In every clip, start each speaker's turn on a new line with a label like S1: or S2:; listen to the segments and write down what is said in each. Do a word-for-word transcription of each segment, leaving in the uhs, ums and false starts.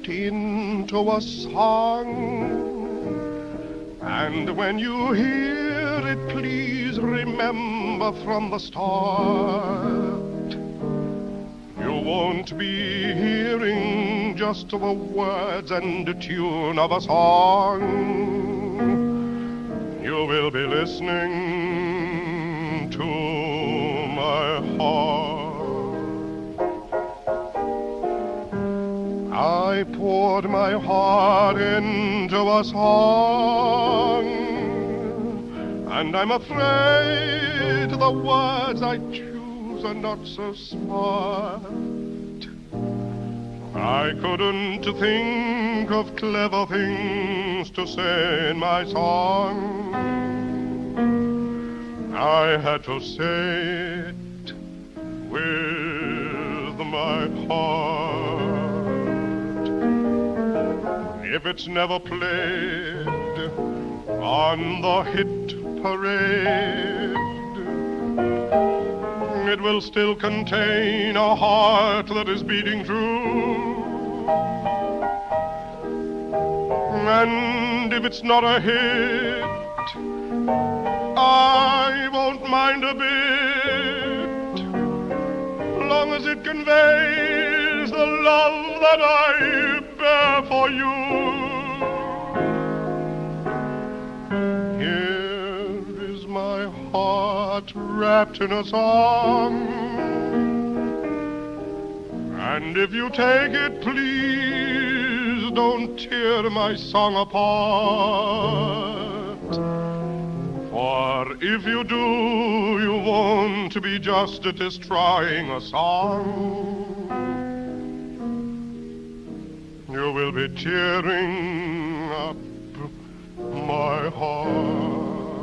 S1: heart into a song. And when you hear it, please remember from the start, you won't be hearing just the words and the tune of a song. You will be listening to my heart. I poured my heart into a song, and I'm afraid the words I choose are not so smart. I couldn't think of clever things to say in my song. I had to say it with my heart. If it's never played on the hit parade, it will still contain a heart that is beating true. And if it's not a hit, I won't mind a bit, long as it conveys the love that I bear for you. Here is my heart wrapped in a song, and if you take it, please don't tear my song apart. For if you do, you won't be just destroying a song. You will be tearing up my heart.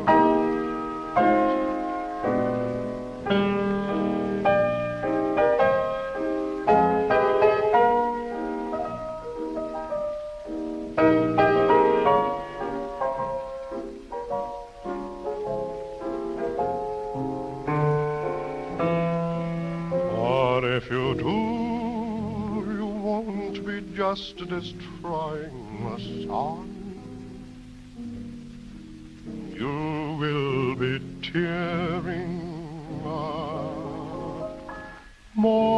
S1: Or if you do, you won't be just destroying a song. You will be tearing up more.